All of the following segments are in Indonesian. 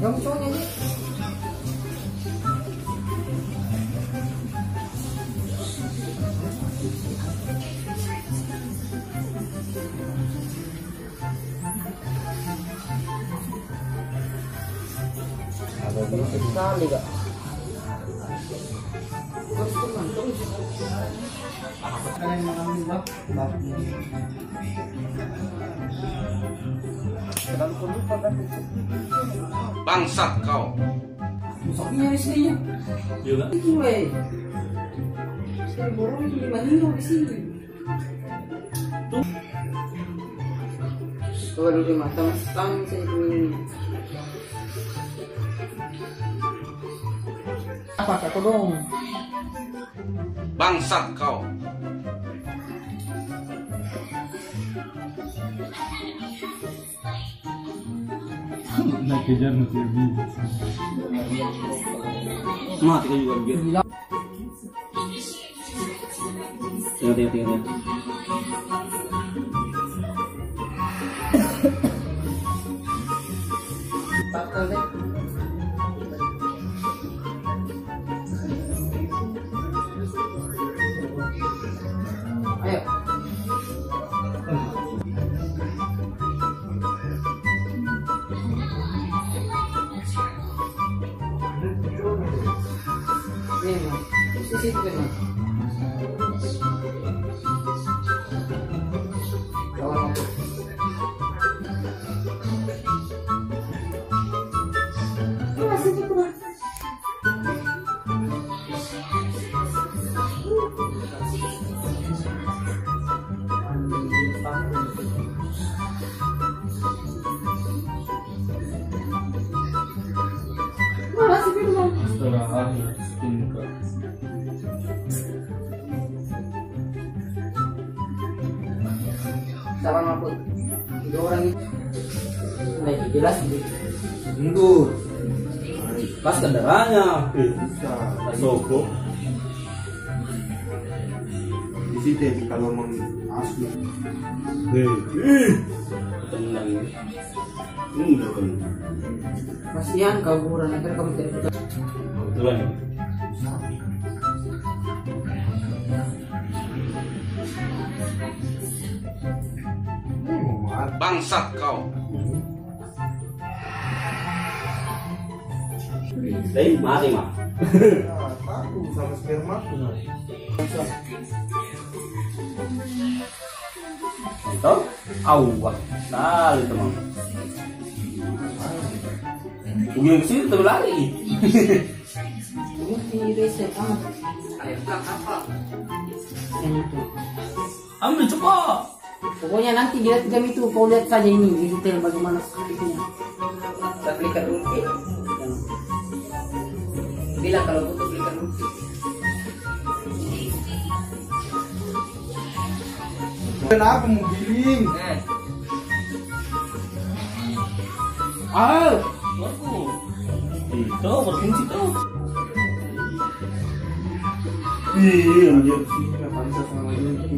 Kamu cowoknya nih. Ada berapa sekali kak? Terus teman terus. Kalian makan juga? Terlalu lupa kan? Bangsat kau. Musaknya istrinya. Juga. Itu weh. Saya borong itu 5 kilo di sini. Tuh dulu mata stang saya itu. Apa kata dong? Bangsat kau. Nak kejar nanti lebih. Mati kan juga begitu. Tengok. Bakal deh. Ayo. Nih, Mas. Di situ kan, Mas. Kawan aku. Masih gitu, Mas. Masih gitu, Mas. Setelah akhir tingkat. Salam aku. 3 orang itu. Nah, jelas gitu. Mundur. Pas kendaraannya. Bisa. Soko. Di situ kalau mau asli. Tenang. Udah kan. Kasihan kau buran agar kamu tidak bisa. Kebetulan. Bangsat kau. Tapi mati mah. Aku sama sperma tuh. Entah? Awak. Kali teman. Ujung ke situ terus lari. Ini di reset ah. Ayo apa? Yang itu. Ambil cepat. Pokoknya nanti di jam itu kau lihat saja ini di detail bagaimana itunya. Kita klikkan ulti. Bilang kalau butuh klikkan ulti. Kenapa mau giling? Ah, bagus. Itu berfungsi tuh. Iya, dia sini pantas sama ini.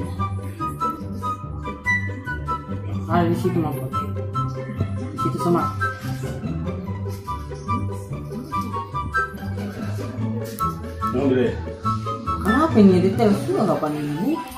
Di situ mas. Di situ sama. Mau gede. Kenapa ini detail sudah kapan ini?